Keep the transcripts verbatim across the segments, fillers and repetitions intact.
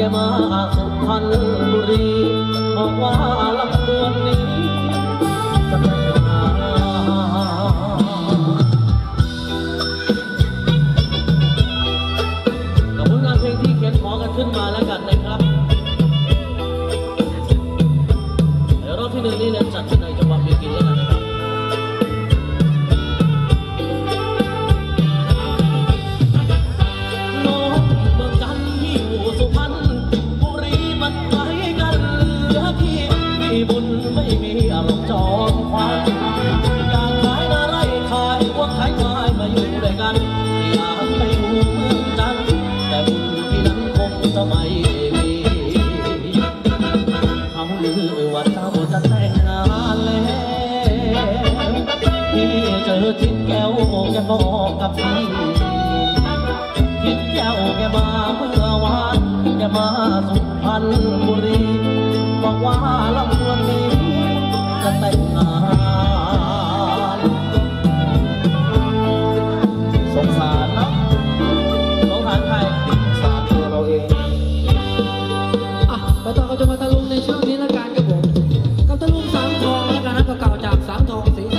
มาสุพรรณบุรีบอกว่าลำเดือนนี้จะแต่งงานกับผลงานเพลงที่เขียนขอกันขึ้นมาแล้วกันนะครับในรอบที่หนึ่งนี้เนี่ยจัดในจังหวัดพิจิตรแล้วนะครับบุญไม่มีอารมณ์จอมควันอยากขายอะไรขายว่าขายไม้มาอยู่ด้วยกันอยากไปอยู่เมืองจันทร์แต่บุญที่นั้นคงจะไม่มีเขาลือว่าเจ้าจะแต่งงานแล้วที่เจอทิศแก้วแกบอกกับพี่ทิศแก้วแกมาเมื่อวานแกมาสุพรรณบุรีบอกว่าลำดวนนี้จะแต่งงานสงสารนะสงสารใครสงสารตัวเราเองอ่ะไปต่อกับจังหวัดตะลุงในช่วงนี้ละกันครับผมกับตะลุงสามทองและการนั้นเก่าจากสามทองสีใส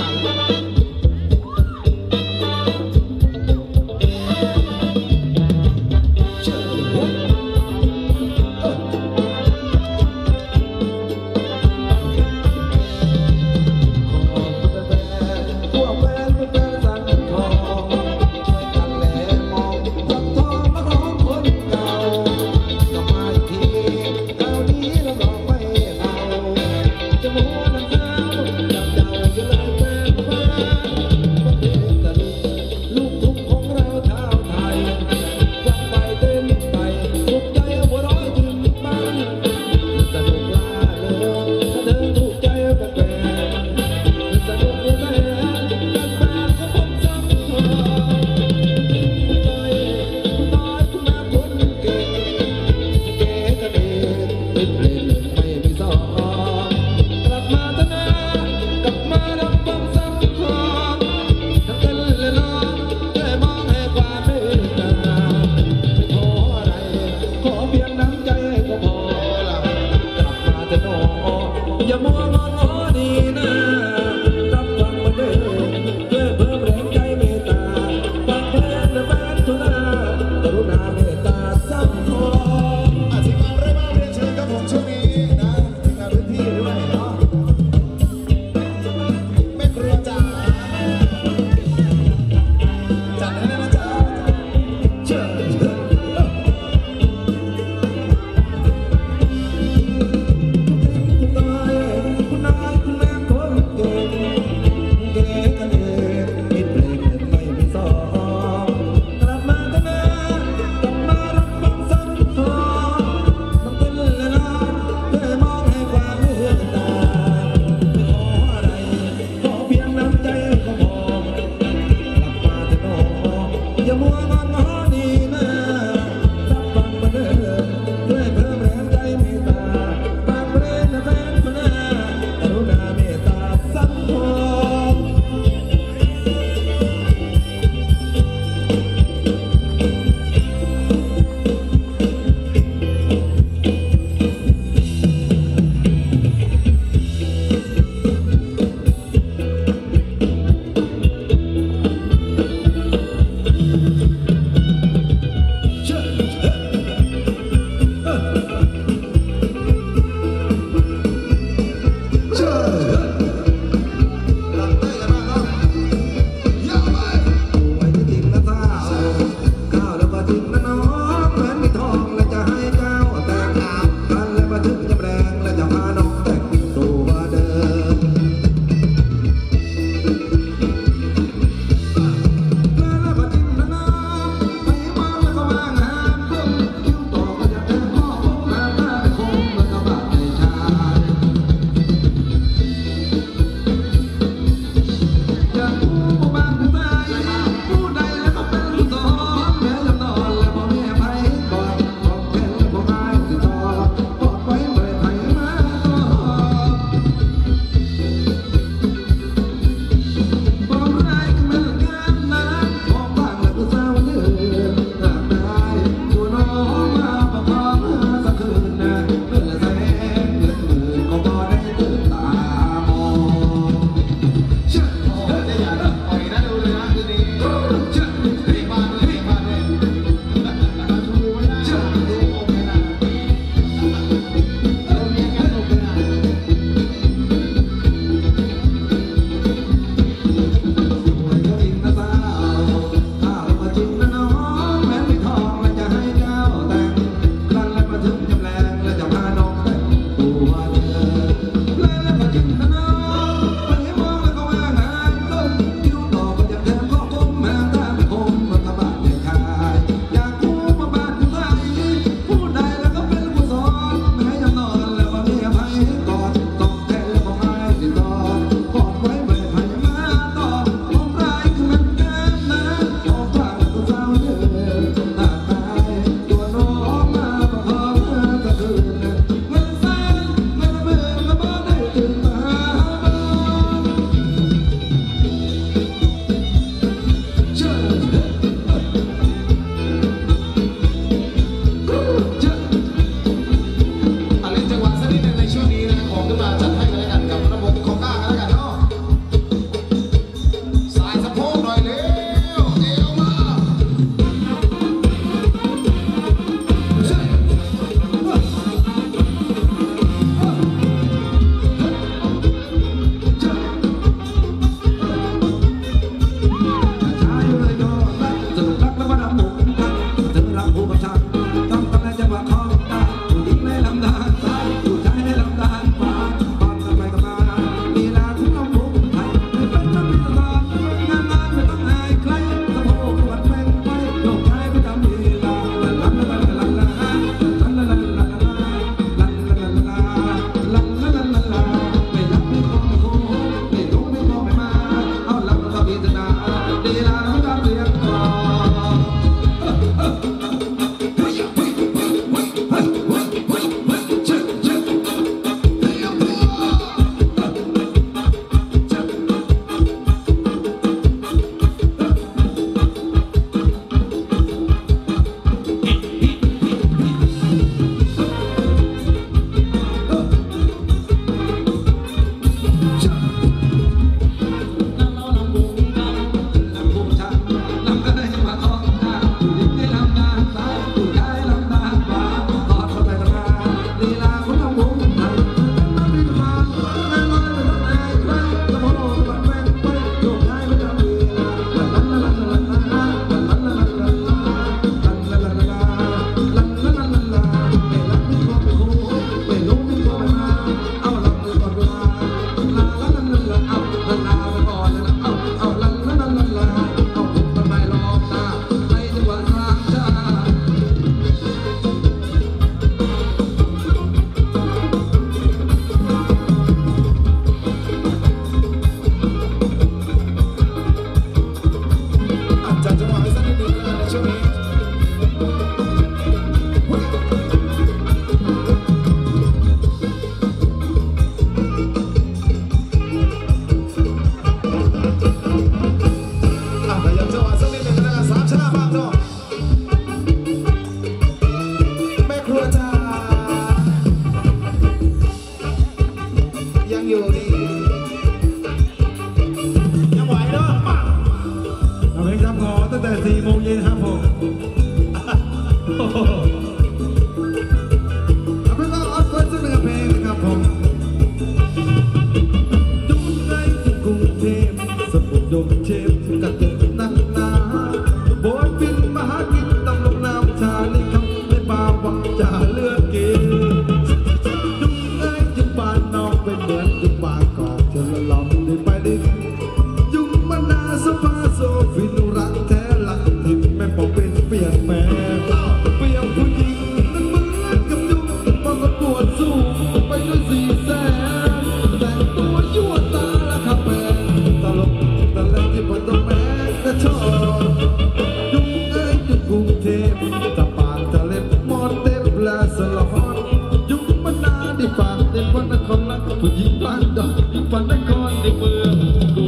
าเลือดกินจุงเอ้ยจุงบานน้องเป็นเหมือนจุงบานกอกจนละลองได้ไปดิจุงมันนาสภาโซฟินุรักแท้หลักทิมแม่บอกเป็นเปลี่ยนแปลงเปลี่ยนผู้หญิงนั้นเหมือนกับจุงมาประกวดสู้ไปด้วยสี่แสนแต่งตัวยั่วตาละครับแม่ตลกตะเล่นที่มันต้องแม่ก็ชอบจุงเอ้ยจุงกรุงเทพตะปานตะเล่นมอดเต็มและสลอนจุงมันนาได้ฝากเต็มวันนครละผู้หญิงบ้านดอกอีกวันนครในเมืองกู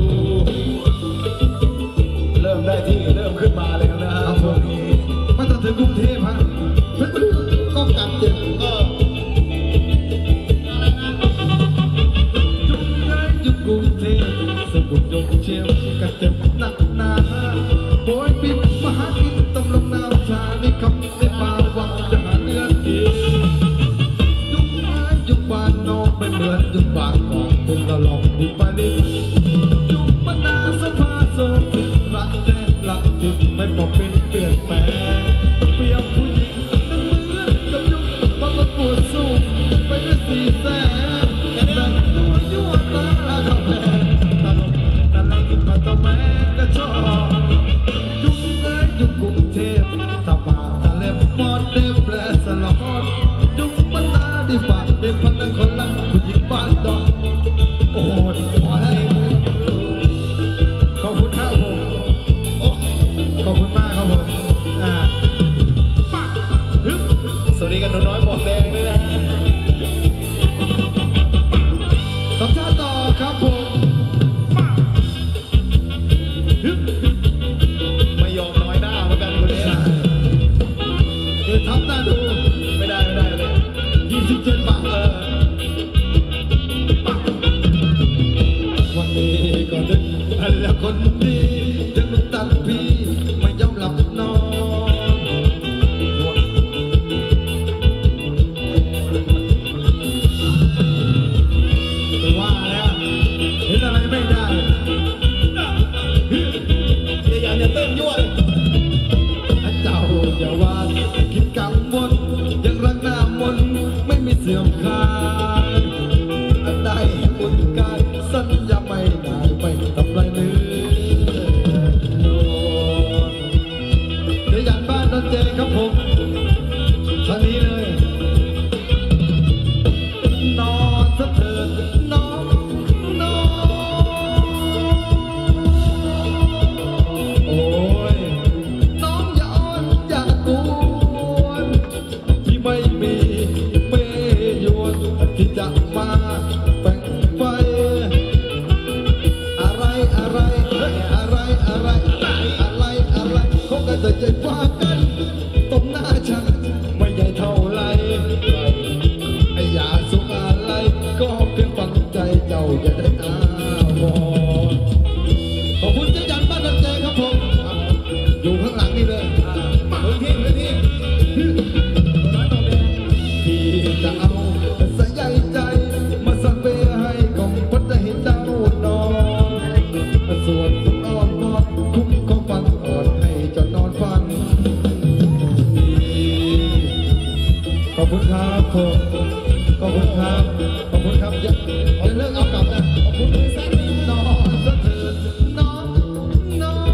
เริ่มได้ที่เริ่มขึ้นมาแล้วนะฮะช่วงนี้มาตั้งถึงกรุงเทพฮะเพชรบุรีก็กลับเจ็บเออจุงไงจุงกรุงเทพสมุทรยงเชียวกระเจ็บหนักหนาโบยบินมหากินตำลงน้ำชาในคำในป่าวังจะหาเนื้อกินจุงไงจุงบานน้องไม่เหมือนจุงบานของคุณเราลองดูไปดิจุงบรรดาสภาโซฟิรักแท้หลักจิตไม่บอกเป็นเปลี่ยนแปลงเปรียบผู้หญิงนั้นเหมือนกับยุงมาประกวดสู้ไปด้วยสี่แสนแต่งตัวยั่วตาละแม่ตลกตะเล่นมาต้องแม่ก็ชอบยุงเอ้ยยุงกรุงเทพตะปาตะเล็บมอดเด็บและสลอนยุงมันตาดีฝากเด็บพันนั้นคนละผู้หญิงบ้านดอกโอ้โหพอแล้วขอบคุณครับผมโอ้ขอบคุณมากครับผมอ่าปักฮึบสวัสดีกันหนูน้อยหมวกแดงด้วยนะสัมภาษณ์ต่อครับผมปักฮึบไม่ยอมน้อยหน้าเหมือนกันคนนี้นะคือทำหน้าดูไม่ได้ไม่ได้เลยยี่สิบเจ็ดบาทเออวันนี้ก็นึกแล้วคนดียังนึกตัดพี่ไม่ยอมหลับนอนว่าแล้วเห็นอะไรไม่ได้อย่าอย่าเต้นยั่วเลยเจ้าอย่าว่าคิดกังวลยังรักหน้ามนไม่มีเสื่อมคลายอันใดอุ่นกายสัญญาไม่ได้ไปทำไรเนื้อเดี๋ยวยันบ้านนั่นเจครับผมทางนี้เลยนอนซะเถิดน้องน้องโอ้ยน้องอย่าอ้อนอย่ากวนที่ไม่มีเปยวนที่จะมาแบ่งไฟอะไรอะไรอะไรอะไรอะไรอะไรเขาก็จะใจฟ้ากันตบหน้าฉันไม่ใหญ่เท่าไรไอ้ยาสุกอะไรก็เพียงฟังใจเจ้าอย่าได้อาวรณ์ขอบคุณเจ้ายันบ้านนันเจครับผมอยู่ข้างหลังนี่เลยพื้นที่พื้นที่พี่จะเอาใส่ใยใจมาสั่งเปให้ของพัดให้เจ้านอนส่วนคุณอ่อนนอนคุ้มของฟันอ่อนให้เจ้านอนฟังขอบคุณครับผมขอบคุณครับขอบคุณครับอย่าอย่าเลิกเอากลับนะขอบคุณด้วยซ้ำนอนซะเถิดน้องน้อง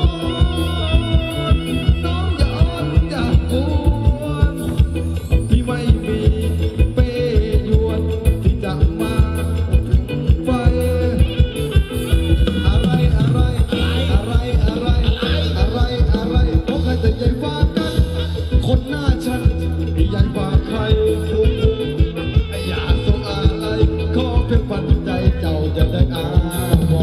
น้องอย่าอ้อนอย่ากวนพี่ไม่มีเปยวนที่จะมาไฟอะไรอะไรอะไรอะไรอะไรอะไรเพราะใครจะใหญ่ฟ้ากันคนหน้าฉันใหญ่กว่าใครอย่าส่งอะไรขอเพียงฝันใจเจ้าอย่าได้อาว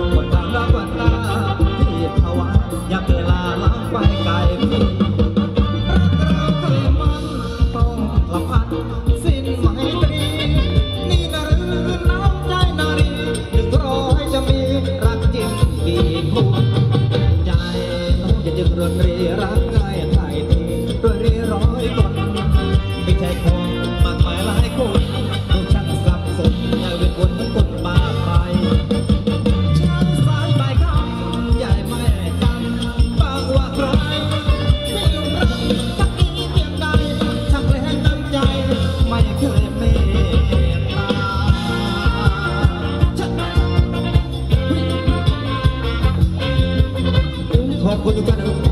วันตาละวันตาที่ภาวะอยากเกิดลาล้างไปไกลพี่รักเราเคยมันต้องละพันสิ้นไมตรีนี่นะหรือน้ำใจนารีหนึ่งร้อยจะมีรักจริงกี่คนใจน้องจะยึดรนรีรักง่ายไทยทีด้วยรีร้อยคนไม่ใช่คนมากมายหลายคนดูช่างสับสนอย่าเป็นคนทั้งคนบ้าไปช่างสายไปคำใหญ่ไม่จำบางว่าใครไม่ลงรักสักทีเพียงใดช่างแรงน้ำใจไม่เคยเมตตาขอบคุณทุกท่านนะครับ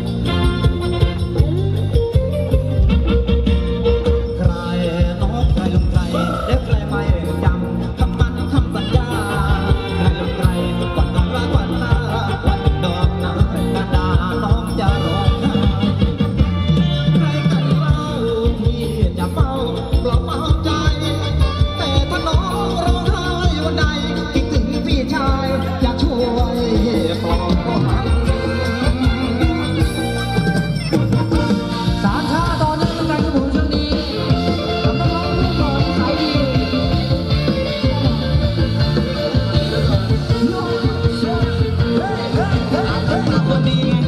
ใครน้องใครลงใครแล้วใครไม่จำคำมันคำสัญญาใครลงใครวันนั้นรักวันหน้าวันดอกหน้ากระดาน้องจะร้องไห้ใครกันเล่าที่จะเฝ้าปลอบเอาใจแต่ถ้าน้องร้องไห้วันใดคิดถึงพี่ชายอยากช่วยปลอบก็หันสามชาต่อเนื่องกันครับผมช่วงนี้กับนักร้องลูกหล่อสายดีคนดีไง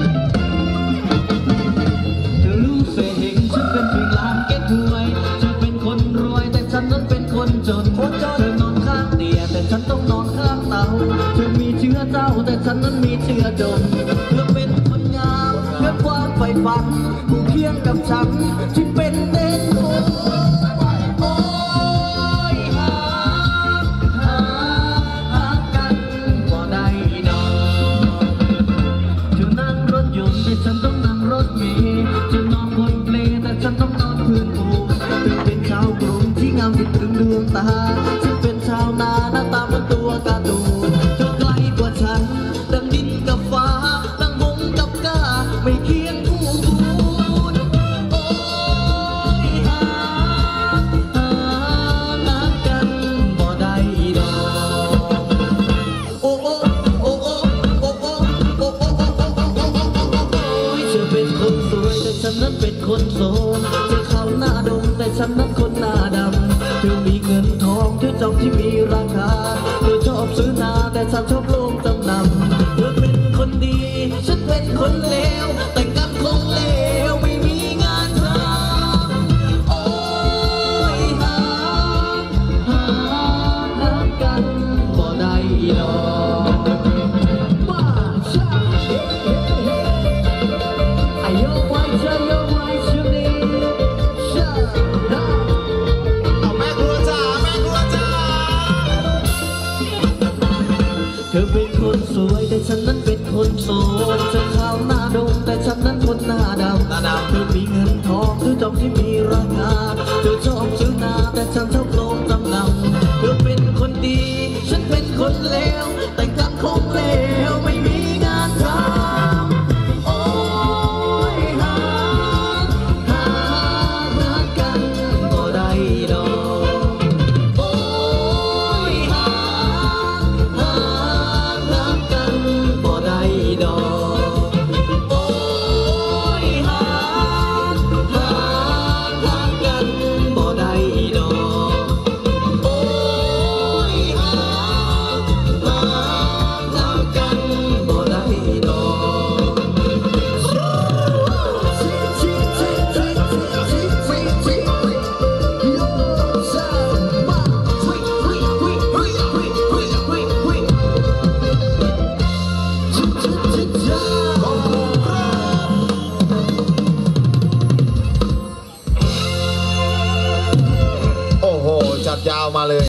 เธอรู้เสียเห็นฉันเป็นเพียงหลานเก๊กหวยเธอเป็นคนรวยแต่ฉันนั้นเป็นคนจนเธอนอนข้างเตียงแต่ฉันต้องนอนข้างเตาเธอมีเชื้อเจ้าแต่ฉันนั้นมีเชื้อจนเธอเป็นคนงามเพื่อความใฝ่ฝันผู้เคียงกับฉันที่เป็นเด็กคนโอ้ยหาหาหากันบ่ได้ดอกเธอนั่งรถยนต์แต่ฉันต้องนั่งรถเมล์เธอนอนบนเปลแต่ฉันต้องนอนพื้นปูเธอเป็นชาวกรุงที่งามติดตรึงดวงตาฉันเป็นชาวนาหน้าตาเหมือนตัวการ์ตูนเธอไกลกว่าฉันดังดินกับฟ้าดังหงส์กับกาไม่เคียงคู่คูณโอ้ยหาหาหากันบ่ได้ดอกโอ้โอ้โอ้โอ้โอ้โอ้โอ้โอ้โอ้โอ้โอ้โอ้เธอเป็นคนสวยแต่ฉันนั้นเป็นคนโสดเธอขาวหน้าดงแต่ฉันนั้นคนหน้าดำเธอมีเงินทองเธอจองที่มีราคาเธอชอบซื้อนาแต่ฉันชอบโลงจำนำเธอเป็นคนดีฉันเป็นคนเลวแต่กันคงเลวไม่มีงานทำโอ้ยหาหาหากันบ่ได้ดอกบ้าชาไอโยไว้เธอโยไว้ช่วงนี้ชาดาเอาแม่ครัวจ้าแม่ครัวจ้าเธอเป็นคนสวยแต่ฉันนั้นเป็นคนโสดเธอขาวหน้าดงแต่ฉันนั้นคนหน้าดำเธอมีเงินทองเธอจองที่มีราคาเธอชอบซื้อนาแต่ฉันชอบโลงจำนำเธอเป็นคนดีฉันเป็นคนเลวแต่กันคงเลวไม่มีงานทำโอ้ยหาหาหากันบ่ได้ดอกโอ้ยหาหาหากันบ่ได้ดอกโอ้ยหาหาหากันบ่ได้ดอกโอ้ยหาหาหากันบ่ได้ดอกโอ้โห จัดยาวมาเลย